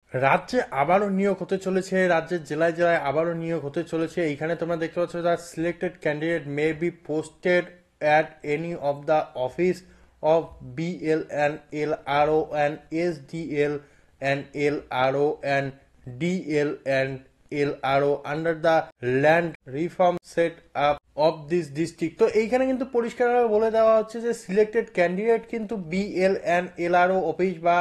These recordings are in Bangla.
রাজ্যে আবারও নিয়োগ হতে চলেছে, রাজ্যের জেলায় জেলায় আবারও নিয়োগ হতে চলেছে। এইখানে তোমরা দেখতে পাচ্ছ the selected candidate may be posted at any of the office of BLN LRO and SDL and LRO and DL and LRO under the land reform set up of this district. তো এইখানে কিন্তু পরিষ্কারভাবে বলে দেওয়া হচ্ছে যে সিলেক্টেড ক্যান্ডিডেট কিন্তু BLN LRO অফিস বা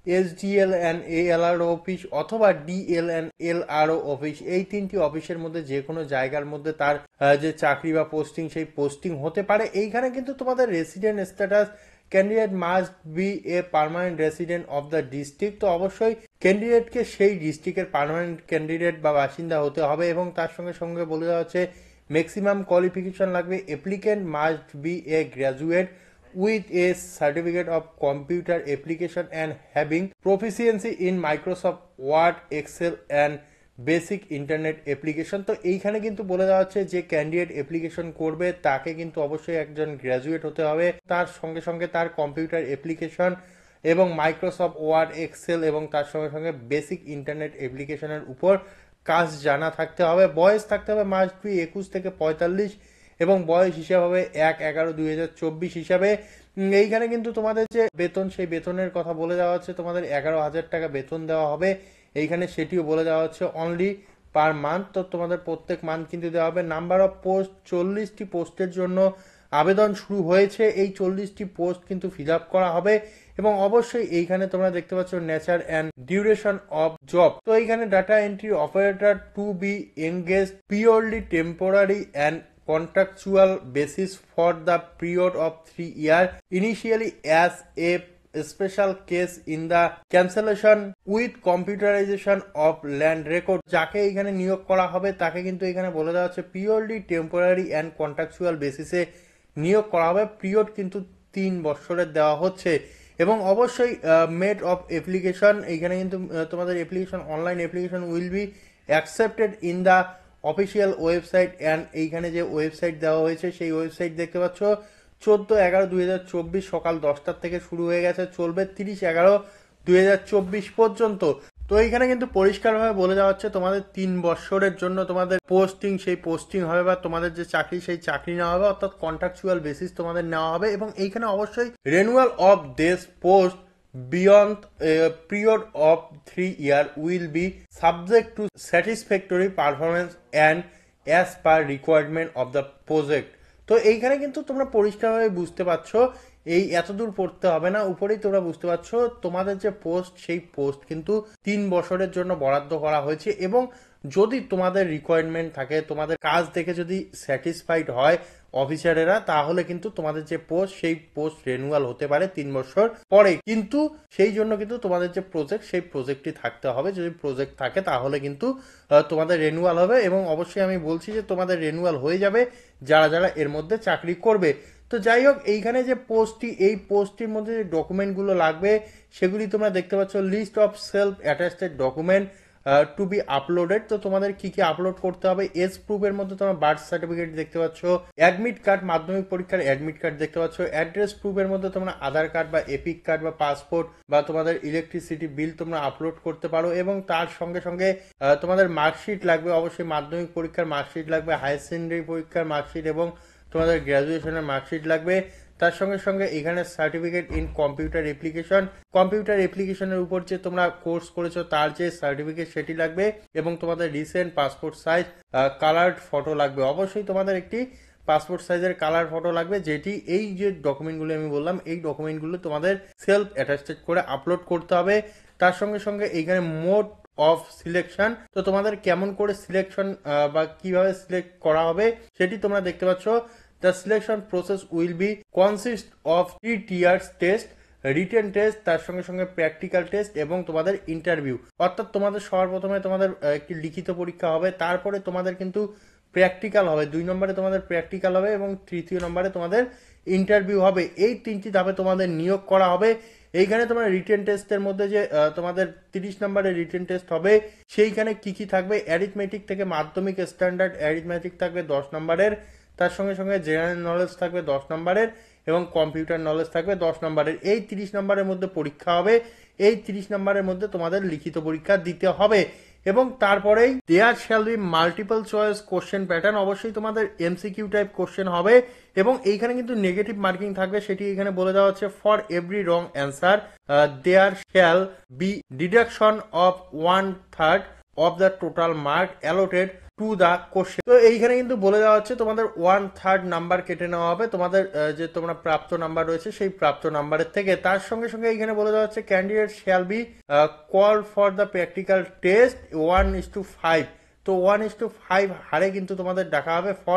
SDL অ্যান্ড ALRO অফিস অথবা DL অ্যান্ড LRO অফিস, এই তিনটি অফিসের মধ্যে যে কোনো জায়গার মধ্যে তার যে চাকরি বা পোস্টিং সেই পোস্টিং হতে পারে। এইখানে কিন্তু তোমাদের resident status candidate must be a permanent resident of the district. তো অবশ্যই ক্যান্ডিডেটকে সেই ডিস্ট্রিক্টের পার্মানেন্ট ক্যান্ডিডেট বা বাসিন্দা হতে হবে এবং তার সঙ্গে সঙ্গে বলে দেওয়া হচ্ছে ম্যাক্সিমাম কোয়ালিফিকেশন লাগবে। Applicant must be a graduate with a certificate of computer application and having proficiency in Microsoft Word, Excel and basic internet application. তো এইখানে কিন্তু বলে দেওয়া হচ্ছে যে ক্যান্ডিডেট অ্যাপ্লিকেশন করবে তাকে কিন্তু অবশ্যই একজন গ্র্যাজুয়েট হতে হবে, তার সঙ্গে সঙ্গে তার কম্পিউটার অ্যাপ্লিকেশন এবং মাইক্রোসফট ওয়ার্ড, এক্সেল এবং তার সঙ্গে সঙ্গে বেসিক ইন্টারনেট অ্যাপ্লিকেশনের উপর কাজ জানা থাকতে হবে। বয়স থাকতে হবে মাস্ট বি 21 থেকে 45 এবং বয়স হিসাব হবে 1/11/2024 হিসাবে। এইখানে কিন্তু তোমাদের যে বেতন সেই বেতনের কথা বলে দেওয়া হচ্ছে, তোমাদের 11,000 টাকা বেতন দেওয়া হবে এইখানে, সেটিও বলে দেওয়া হচ্ছে অনলি পার মান্থ। তো তোমাদের প্রত্যেক মান্থ কিন্তু দেওয়া হবে। নাম্বার অফ পোস্ট 40টি পোস্টের জন্য আবেদন শুরু হয়েছে। এই 40টি পোস্ট কিন্তু ফিল আপ করা হবে এবং অবশ্যই এইখানে তোমরা দেখতে পাচ্ছ nature and duration of job. তো এইখানে data entry operator to be engage purely temporary and contractual basis for the period of 3 years initially as a special case in the cancellation with computerization of land record। যাকে এখানে নিয়োগ করা হবে তাকে কিন্তু এখানে বলে দেওয়া হচ্ছে পিওরলি টেম্পোরারি অ্যান্ড কন্ট্রাকচুয়াল বেসিসে নিয়োগ করা হবে। পিরিয়ড কিন্তু 3 বছরের দেওয়া হচ্ছে এবং অবশ্যই মেড অফ অ্যাপ্লিকেশন, এইখানে কিন্তু তোমাদের application online application will be accepted in the official website and এইখানে যে ওয়েবসাইট দেওয়া হয়েছে সেই ওয়েবসাইট দেখতে পাচ্ছ 14/11/2024 সকাল 10টার থেকে শুরু হয়ে গেছে, চলবে 30/11/2024 পর্যন্ত। তো এইখানে কিন্তু পরিষ্কারভাবে বলে দেওয়া হচ্ছে তোমাদের 3 বছরের জন্য তোমাদের পোস্টিং সেই পোস্টিং হবে বা তোমাদের যে চাকরি সেই চাকরি নেওয়া হবে, অর্থাৎ কন্ট্রাকচুয়াল বেসিস তোমাদের নেওয়া হবে এবং এইখানে অবশ্যই renewal of this post beyond a period of 3 years will be subject to satisfactory performance and as per requirement of the project। তো এইখানে কিন্তু তোমরা পরিষ্কারভাবে বুঝতে পারছো, এই এতদূর পড়তে হবে না, উপরেই তোমরা বুঝতে পারছো তোমাদের যে পোস্ট সেই পোস্ট কিন্তু 3 বছরের জন্য বরাদ্দ করা হয়েছে এবং যদি তোমাদের রিকোয়ারমেন্ট থাকে, তোমাদের কাজ দেখে যদি স্যাটিসফাইড হয় অফিসারেরা, তাহলে কিন্তু তোমাদের যে পোস্ট সেই পোস্ট রেনুয়াল হতে পারে 3 বছর পরে। কিন্তু সেই জন্য কিন্তু তোমাদের যে প্রজেক্ট সেই প্রজেক্টটি থাকতে হবে। যদি প্রজেক্ট থাকে তাহলে কিন্তু তোমাদের রেনুয়াল হবে এবং অবশ্যই আমি বলছি যে তোমাদের রেনুয়াল হয়ে যাবে যারা যারা এর মধ্যে চাকরি করবে। তো যাই হোক, এইখানে যে পোস্টটি, এই পোস্টটির মধ্যে যে ডকুমেন্টগুলো লাগবে সেগুলি তোমরা দেখতে পাচ্ছ list of self attested document to be uploaded. তো তোমাদের কি কি আপলোড করতে হবে, এজ প্রুফের মধ্যে তোমরা বার্থ সার্টিফিকেট দেখতে পাচ্ছ, অ্যাডমিট কার্ড মাধ্যমিক পরীক্ষার অ্যাডমিট কার্ড দেখতে পাচ্ছ, অ্যাড্রেস প্রুফের মধ্যে তোমরা আধার কার্ড বা এপিক কার্ড বা পাসপোর্ট বা তোমাদের ইলেকট্রিসিটি বিল তোমরা আপলোড করতে পারো এবং তার সঙ্গে সঙ্গে তোমাদের মার্কশিট লাগবে, অবশ্যই মাধ্যমিক পরীক্ষার মার্কশিট লাগবে, হায়ার সেকেন্ডারি পরীক্ষার মার্কশিট এবং তোমাদের গ্র্যাজুয়েশনের মার্কশিট লাগবে। তার সঙ্গে সঙ্গে এখানে certificate in computer application, computer অ্যাপ্লিকেশনের উপর যে তোমরা কোর্স করেছো তার যে সার্টিফিকেট সেটি লাগবে এবং তোমাদের recent passport size coloured photo লাগবে। অবশ্যই তোমাদের একটি পাসপোর্ট সাইজের কালার ফটো লাগবে, যেটি এই যে ডকুমেন্টগুলো আমি বললাম এই ডকুমেন্টগুলো তোমাদের সেলফ অ্যাটাস্টেড করে আপলোড করতে হবে। তার সঙ্গে সঙ্গে এইখানে মোড অফ সিলেকশন, তো তোমাদের কেমন করে সিলেকশন বা কিভাবে সিলেক্ট করা হবে সেটি তোমরা দেখতে পাচ্ছ। The selection process will be consist of 3 tiers test, written test, তার সঙ্গে সঙ্গে প্র্যাকটিক্যাল টেস্ট এবং তোমাদের ইন্টারভিউ। অর্থাৎ তোমাদের সবার প্রথমে তোমাদের একটি লিখিত পরীক্ষা হবে, তারপরে তোমাদের কিন্তু প্র্যাকটিক্যাল হবে, 2 নম্বরে তোমাদের প্র্যাকটিক্যাল হবে এবং তৃতীয় নম্বরে তোমাদের ইন্টারভিউ হবে। এই 3টি ধাপে তোমাদের নিয়োগ করা হবে। এইখানে তোমার রিটেন টেস্টের মধ্যে যে তোমাদের 30 নম্বরের রিটেন টেস্ট হবে সেইখানে কি কি থাকবে, অ্যারিথমেটিক থেকে মাধ্যমিক স্ট্যান্ডার্ড অ্যারিথমেটিক থাকবে 10 নম্বরের, তার সঙ্গে সঙ্গে জেনারেল নলেজ থাকবে 10 নম্বরের এবং কম্পিউটার নলেজ থাকবে 10 নম্বরের। এই 30 নম্বরের মধ্যে পরীক্ষা হবে এই 30 নম্বরের মধ্যে তোমাদের লিখিত পরীক্ষা দিতে হবে। এবং তারপরেই there shall be multiple choice question pattern, অবশ্যই তোমাদের এমসিকিউ টাইপ কোশ্চেন হবে এবং এইখানে কিন্তু নেগেটিভ মার্কিং থাকবে, সেটি এখানে বলে দেওয়া হচ্ছে। For every wrong answer there shall be deduction of 1/3 of the total mark allotted to the question. তো এইখানে কিন্তু বলে দেওয়া হচ্ছে তোমাদের 1/3 নাম্বার কেটে নেওয়া হবে তোমাদের যে তোমরা প্রাপ্ত নাম্বার রয়েছে সেই প্রাপ্ত নাম্বারের থেকে। তার সঙ্গে সঙ্গে এইখানে বলে দেওয়া হচ্ছে candidate shall be call for the practical test 1:5। তো 1:5 হারে কিন্তু তোমাদের ডাকা হবে ফর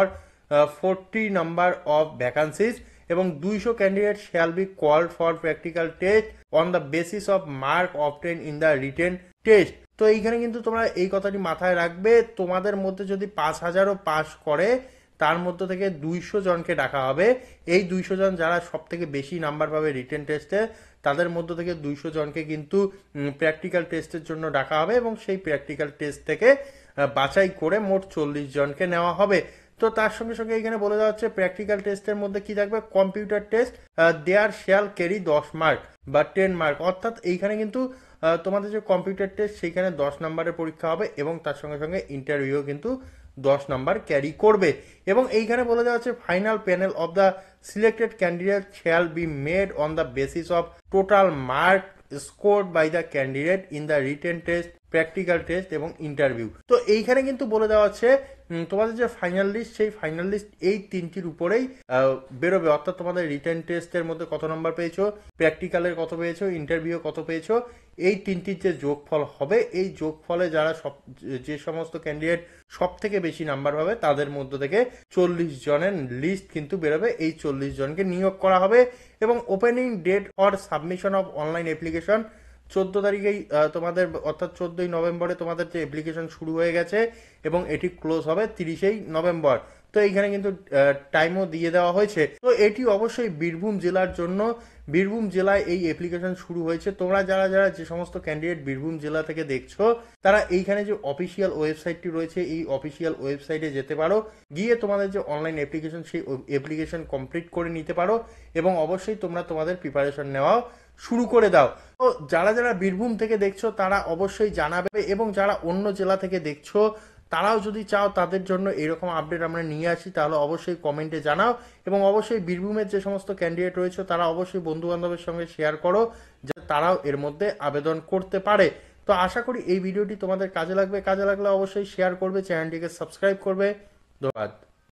40 নাম্বার অফ ভ্যাকান্সিজ, এবং 200 candidate shall be called for practical test on the basis of mark obtain in the written test. তো এইখানে কিন্তু তোমরা এই কথাটি মাথায় রাখবে, তোমাদের মধ্যে যদি 5000ও পাস করে তার মধ্য থেকে 200 জনকে ডাকা হবে। এই 200 জন যারা সব থেকে বেশি নাম্বার পাবে রিটেন টেস্টে, তাদের মধ্য থেকে 200 জনকে কিন্তু প্র্যাকটিক্যাল টেস্টের জন্য ডাকা হবে এবং সেই প্র্যাকটিক্যাল টেস্ট থেকে বাছাই করে মোট 40 জনকে নেওয়া হবে। তো তার সঙ্গে সঙ্গে এখানে বলে দেওয়া হচ্ছে প্র্যাকটিক্যাল টেস্টের মধ্যে কি থাকবে, computer test there shall carry 10 mark বা 10 মার্ক, অর্থাৎ এইখানে কিন্তু তোমাদের যে কম্পিউটার টেস্ট সেইখানে 10 নম্বরের পরীক্ষা হবে এবং তার সঙ্গে সঙ্গে ইন্টারভিউ কিন্তু 10 নাম্বার ক্যারি করবে। এবং এইখানে বলে দেওয়া হচ্ছে final panel of the selected candidate shall be made on the basis of total mark scored by the candidate in the written test, practical test এবং ইন্টারভিউ। তো এইখানে কিন্তু বলে দেওয়া হচ্ছে তোমাদের যে ফাইনাল লিস্ট সেই ফাইনাল লিস্ট এই তিনটির উপরেই বেরোবে, অর্থাৎ তোমাদের রিটেন টেস্টের মধ্যে কত নম্বর পেয়েছো, প্র্যাকটিক্যালের কত পেয়েছো, ইন্টারভিউ কত পেয়েছো, এই তিনটির যে যোগফল হবে, এই যোগফলে যারা যে সমস্ত ক্যান্ডিডেট সব থেকে বেশি নাম্বার পাবে তাদের মধ্য থেকে 40 জনের লিস্ট কিন্তু বেরোবে। এই 40 জনকে নিয়োগ করা হবে এবং opening date for submission of online application 14 তারিখেই তোমাদের, অর্থাৎ 14ই নভেম্বরে তোমাদের যে অ্যাপ্লিকেশন শুরু হয়ে গেছে এবং এটি ক্লোজ হবে 30ই নভেম্বর। তো এইখানে কিন্তু টাইমও দিয়ে দেওয়া হয়েছে। তো এটি অবশ্যই বীরভূম জেলার জন্য, বীরভূম জেলায় এই অ্যাপ্লিকেশন শুরু হয়েছে। তোমরা যারা যারা যে সমস্ত ক্যান্ডিডেট বীরভূম জেলা থেকে দেখছো তারা এইখানে যে অফিসিয়াল ওয়েবসাইটটি রয়েছে এই অফিসিয়াল ওয়েবসাইটে যেতে পারো, গিয়ে তোমাদের যে অনলাইন অ্যাপ্লিকেশন সেই অ্যাপ্লিকেশন কমপ্লিট করে নিতে পারো এবং অবশ্যই তোমরা তোমাদের প্রিপারেশন নেওয়াও শুরু করে দাও। তো যারা যারা বীরভূম থেকে দেখছো তারা অবশ্যই জানাবে, এবং যারা অন্য জেলা থেকে দেখছো তারাও যদি চাও তাদের জন্য এরকম আপডেট আমরা নিয়ে আসি তাহলে অবশ্যই কমেন্টে জানাও, এবং অবশ্যই বীরভূমের যে সমস্ত ক্যান্ডিডেট রয়েছে তারা অবশ্যই বন্ধু বান্ধবের সঙ্গে শেয়ার করো যাতে তারাও এর মধ্যে আবেদন করতে পারে। তো আশা করি এই ভিডিওটি তোমাদের কাজে লাগবে, কাজে লাগলে অবশ্যই শেয়ার করবে, চ্যানেলটিকে সাবস্ক্রাইব করবে। ধন্যবাদ।